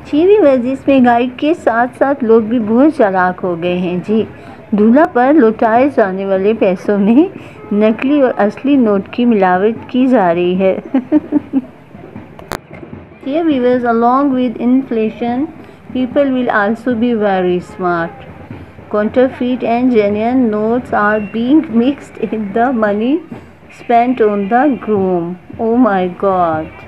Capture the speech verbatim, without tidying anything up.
जी viewers, इस महंगाई के साथ साथ लोग भी बहुत चालाक हो गए हैं जी। दूल्हा पर लौटाए जाने वाले पैसों में नकली और असली नोट की मिलावट की जा रही है। Dear viewers, along with inflation, people will also be very smart. Counterfeit and genuine notes are being mixed in the money spent on the groom. Oh my God!